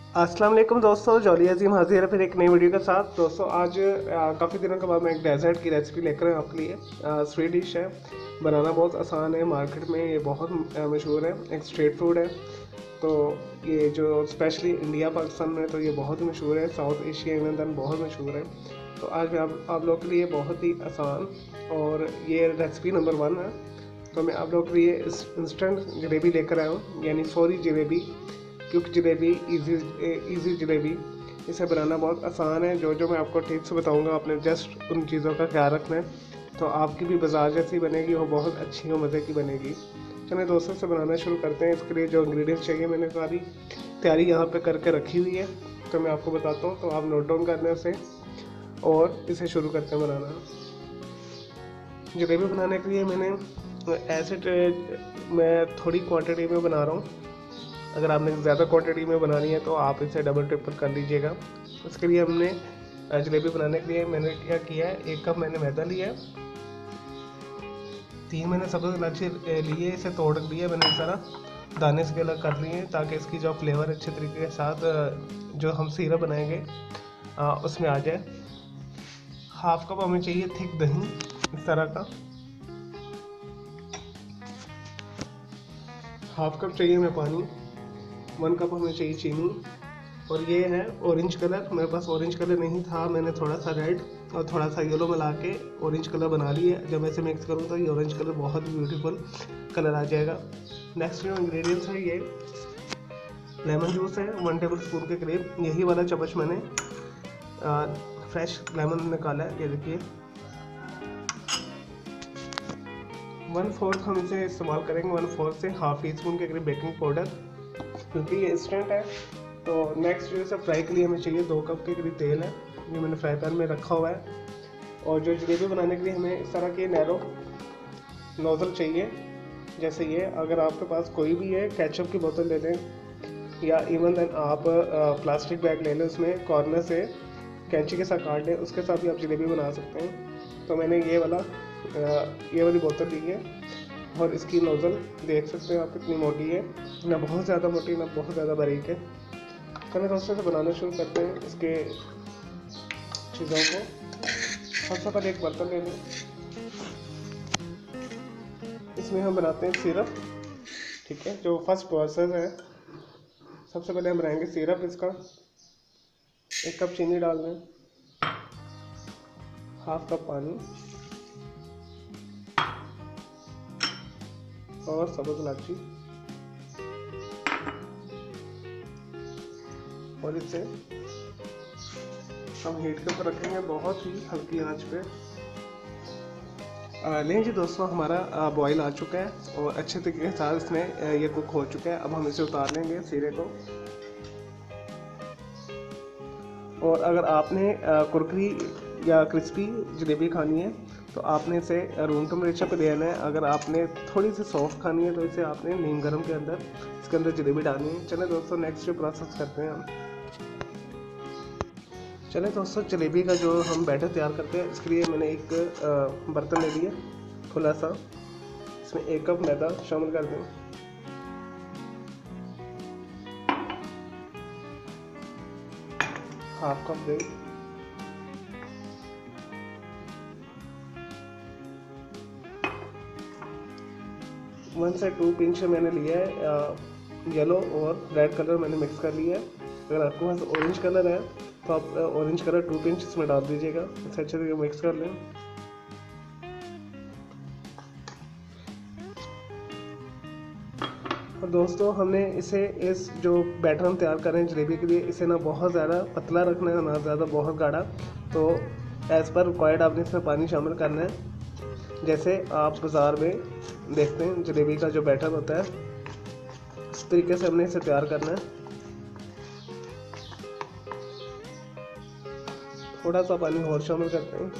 अस्सलाम वालेकुम दोस्तों, जॉली अजीम हाजिर है फिर एक नई वीडियो के साथ। दोस्तों आज काफ़ी दिनों के बाद मैं एक डेजर्ट की रेसिपी लेकर आया आपके लिए। स्वीट डिश है, बनाना बहुत आसान है, मार्केट में ये बहुत मशहूर है, एक स्ट्रीट फूड है। तो ये जो स्पेशली इंडिया पाकिस्तान में तो ये बहुत मशहूर है, साउथ एशिया में अंदर बहुत मशहूर है। तो आज मैं आप लोगों के लिए बहुत ही आसान और ये रेसिपी नंबर 1 है। तो मैं आप लोगों के लिए इंस्टेंट जलेबी लेकर आया हूँ, यानी सॉरी जलेबी, क्योंकि जलेबी इजी जलेबी। इसे बनाना बहुत आसान है। जो मैं आपको टिप्स बताऊंगा आपने जस्ट उन चीज़ों का ख्याल रखना है, तो आपकी भी बाजार जैसी बनेगी, वो बहुत अच्छी और मज़े की बनेगी। चलिए दोस्तों से बनाना शुरू करते हैं। इसके लिए जो इंग्रेडिएंट्स चाहिए मैंने सारी तैयारी यहाँ पे करके रखी हुई है, तो मैं आपको बताता हूँ, तो आप नोट डाउन करने से और इसे शुरू करते हैं बनाना। जलेबी बनाने के लिए मैंने मैं थोड़ी क्वांटिटी में बना रहा हूँ। अगर आपने ज़्यादा क्वांटिटी में बनानी है तो आप इसे डबल ट्रिपल कर लीजिएगा। उसके लिए हमने जलेबी बनाने के लिए मैंने क्या किया है, 1 कप मैंने मैदा लिया है, 3 मैंने सब्ज़ इलायची लिए, इसे तोड़ लिया मैंने इस तरह दाने से अलग कर लिए, ताकि इसकी जो फ्लेवर अच्छे तरीके के साथ जो हम सिरप बनाएंगे उसमें आ जाए। 1/2 कप हमें चाहिए थिक दही, इस तरह का। 1/2 कप चाहिए हमें पानी। 1 कप हमें चाहिए चीनी। और ये है ऑरेंज कलर, मेरे पास ऑरेंज कलर नहीं था, मैंने थोड़ा सा रेड और थोड़ा सा येलो मिला के ऑरेंज कलर बना लिया। जब ऐसे मिक्स करूँ तो ये ऑरेंज कलर बहुत ब्यूटीफुल कलर आ जाएगा। नेक्स्ट जो इंग्रेडिएंट्स है, ये लेमन जूस है 1 टेबल स्पून के करीब। यही वाला चम्मच मैंने फ्रेश लेमन निकाला है, ये देखिए। 1/4 हम इसे इस्तेमाल करेंगे, 1/4 से हाफ टी स्पून के करीब बेकिंग पाउडर, क्योंकि ये इंस्टेंट है। तो नेक्स्ट जो है फ्राई के लिए हमें चाहिए 2 कप के करीब तेल है, ये मैंने फ्राई पैन में रखा हुआ है। और जो जलेबी बनाने के लिए हमें इस तरह के नैरो नोज़ल चाहिए, जैसे ये। अगर आपके पास कोई भी है, केचप की बोतल ले लें, या इवन देन आप प्लास्टिक बैग ले लें, उसमें कॉर्नर से कैंची के साथ काट लें, उसके साथ भी आप जलेबी बना सकते हैं। तो मैंने ये वाली बोतल ली है, और इसकी नोज़ल देख सकते हैं आप कितनी मोटी है, ना बहुत ज़्यादा मोटी ना बहुत ज़्यादा बारीक है। चलिए दोस्तों से बनाना शुरू करते हैं इसके चीज़ों को। सबसे पहले एक बर्तन ले लें, इसमें हम बनाते हैं सिरप, ठीक है। जो फर्स्ट प्रोसेस है, सबसे पहले हम बनाएंगे सिरप। इसका 1 कप चीनी डाल दें, 1/2 कप पानी और सब्ज़ इलायची, और इसे हम हीट के ऊपर रखेंगे बहुत ही हल्की आंच पे। लें जी दोस्तों, हमारा बॉईल आ चुका है और अच्छे तरीके के साथ इसमें ये कुक हो चुका है। अब हम इसे उतार लेंगे सीरे को। और अगर आपने कुरकुरी या क्रिस्पी जलेबी खानी है तो आपने इसे रूम टेम्परेचर पे लेना है। अगर आपने थोड़ी सी सॉफ्ट खानी है तो इसे आपने नीम गर्म के अंदर इसके अंदर जलेबी डालनी है। चलें दोस्तों नेक्स्ट जो प्रोसेस करते हैं हम। चलें दोस्तों, जलेबी का जो हम बैटर तैयार करते हैं, इसके लिए मैंने एक बर्तन ले लिया खुला सा, इसमें 1 कप मैदा शामिल कर दें, 1/2 कप दही, 1 से 2 पिंच मैंने लिया है येलो और रेड कलर मैंने मिक्स कर लिया है। अगर आपके पास ऑरेंज कलर है तो आप ऑरेंज कलर 2 पिंच इसमें डाल दीजिएगा। इसे अच्छे तरीके मिक्स कर लें। और दोस्तों हमने इस जो बैटर हम तैयार कर रहे हैं जलेबी के लिए, इसे ना बहुत ज़्यादा पतला रखना है, ना ज़्यादा बहुत गाढ़ा। तो एज़ पर रिक्वायर्ड आपने इसमें पानी शामिल करना है। जैसे आप बाज़ार में देखते हैं जलेबी का जो बैटर होता है, इस तरीके से हमने इसे तैयार करना है। थोड़ा सा पानी और शामिल करते हैं।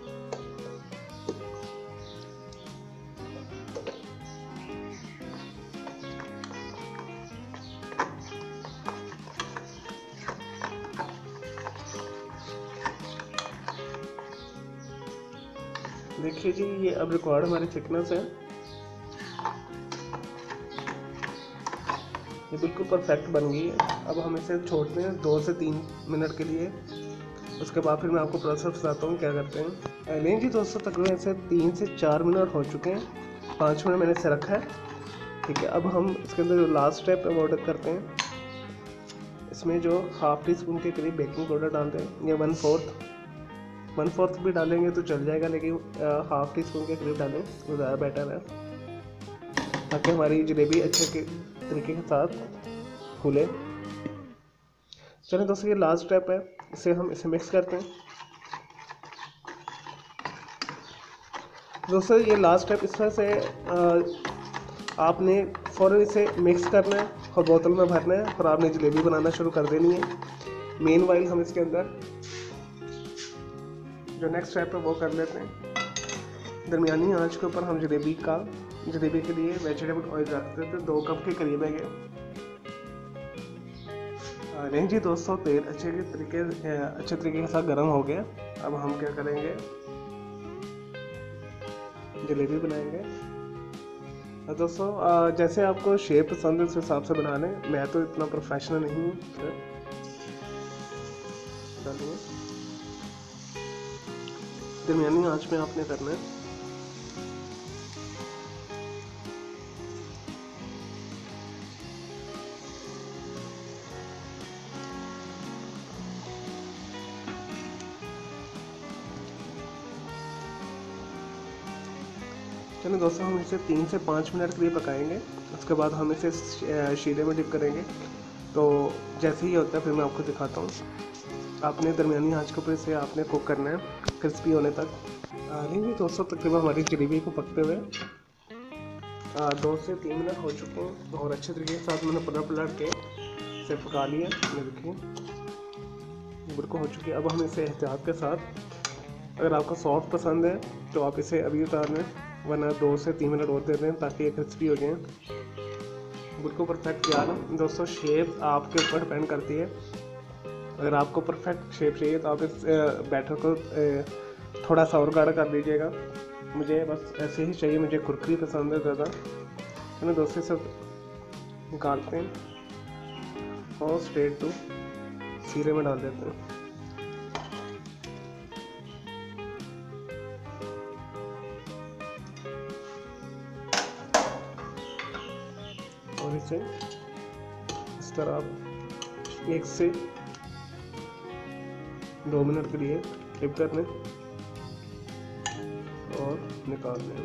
देखिए जी, ये अब रिकॉर्ड हमारी थिकनेस है। ये बिल्कुल परफेक्ट बन गई है। अब हम इसे छोड़ते हैं 2 से 3 मिनट के लिए। उसके बाद फिर मैं आपको प्रोसेस बताता हूँ क्या करते हैं। नहीं जी दोस्तों, तकरीबन इसे 3 से 4 मिनट हो चुके हैं। 5 मिनट मैंने इसे रखा है, ठीक है। अब हम इसके अंदर जो लास्ट स्टेप है वो ऑर्डर करते हैं। इसमें जो हाफ टी स्पून के करीब बेकिंग पाउडर डालते हैं, या 1/4 भी डालेंगे तो चल जाएगा, लेकिन हाफ टी स्पून के करीब डालें तो ज़्यादा बेटर है, ताकि हमारी जलेबी अच्छे तरीके के साथ फूले। चलिए दोस्तों, ये लास्ट स्टेप है, इसे मिक्स करते हैं। दोस्तों ये लास्ट स्टेप इस तरह से आपने फ़ौरन इसे मिक्स करना है और बोतल में भरना है, और आपने जलेबी बनाना शुरू कर देनी है। मेन वाइल हम इसके अंदर जो नेक्स्ट स्टेप है वो कर लेते हैं। दरमियानी आंच के ऊपर हम जलेबी के लिए वेजिटेबल ऑयल रखते थे, 2 कप के करीब है। नहीं जी दोस्तों, तेल अच्छे तरीके के साथ गर्म हो गया। अब हम क्या करेंगे, जलेबी बनाएंगे। दोस्तों जैसे आपको शेप पसंद है उस हिसाब से बनाने, मैं तो इतना प्रोफेशनल नहीं हूँ। डालिए, दरमियानी आंच में आपने करना है। चलिए दोस्तों, हम इसे 3 से 5 मिनट के लिए पकाएंगे। उसके बाद हम इसे शीरे में डिप करेंगे। तो जैसे ही होता है फिर मैं आपको दिखाता हूँ। आपने दरमियानी आंच के ऊपर इसे आपने कुक करना है क्रिस्पी होने तक। नहीं दोस्तों, तकरीबन हमारी जलेबी को पकते हुए 2 से 3 मिनट हो चुके हैं, और अच्छे तरीके के साथ मैंने पलट के इसे पका लिया। ये देखिए बिल्कुल हो चुकी है। अब हम इसे एहतियात के साथ, अगर आपको सॉफ्ट पसंद है तो आप इसे अभी उतार लें, वरना 2 से 3 मिनट और दे दें ताकि ये क्रिस्पी हो जाए। बिल्कुल परफेक्ट तैयार है दोस्तों। शेप आपके ऊपर डिपेंड करती है। अगर आपको परफेक्ट शेप चाहिए तो आप इस बैटर को थोड़ा सा और गाढ़ा कर लीजिएगा। मुझे बस ऐसे ही चाहिए, मुझे कुरकुरी पसंद है ज़्यादा, है ना दोस्तों। सब निकालते हैं और स्ट्रेट टू सीरे में डाल देते हैं। और इसे इस तरह आप 1 से 2 मिनट के लिए डिप कर लें और निकाल लें।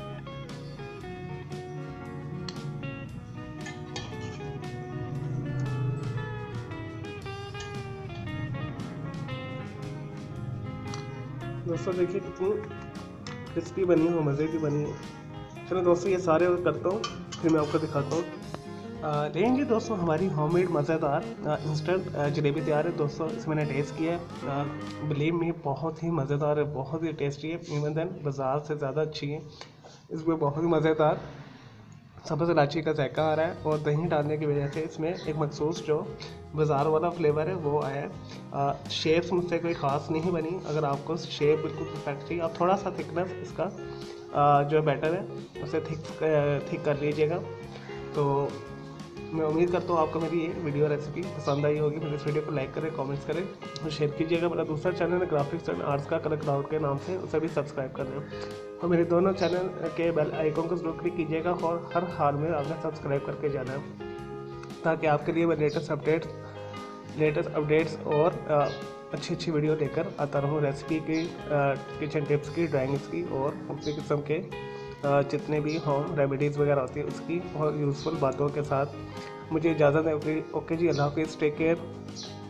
दोस्तों देखिए कितनी क्रिस्पी बनी है, मज़े की बनी है। चलो दोस्तों, ये सारे करता हूँ फिर मैं आपको दिखाता हूँ। लेंगे दोस्तों, हमारी होममेड मज़ेदार इंस्टेंट जलेबी तैयार है दोस्तों। इसे मैंने टेस्ट किया है, बिलीव मी बहुत ही मज़ेदार है, बहुत ही टेस्टी है। इवन देन बाज़ार से ज़्यादा अच्छी है। इसमें बहुत ही मज़ेदार सबज इलायची का जायका आ रहा है, और दही डालने की वजह से इसमें एक मखसूस जो बाज़ार वाला फ्लेवर है वो आया है। शेप्स मुझसे कोई ख़ास नहीं बनी। अगर आपको शेप बिल्कुल परफेक्ट चाहिए, आप थोड़ा सा थिकनेस इसका जो बैटर है उसे थिक कर लीजिएगा। तो मैं उम्मीद करता हूँ आपको मेरी ये वीडियो रेसिपी पसंद आई होगी। मेरे इस वीडियो को लाइक करें, कमेंट्स करें और शेयर कीजिएगा। मेरा दूसरा चैनल है ग्राफिक्स एंड आर्ट्स का कलर क्लाउड के नाम से, उसे भी सब्सक्राइब कर लें। और मेरे दोनों चैनल के बेल आइकन को जरूर क्लिक कीजिएगा, और हर हाल में आपने सब्सक्राइब करके जाना है, ताकि आपके लिए मैं लेटेस्ट अपडेट्स और अच्छी वीडियो लेकर आता रहूँ, रेसिपी की, किचन टिप्स की, ड्राइंग्स की, और उसी किस्म के जितने भी होम रेमेडीज़ वगैरह होती है उसकी और यूज़फुल बातों के साथ। मुझे इजाज़त है। ओके जी, अल्लाह हाफिज़, टेक केयर।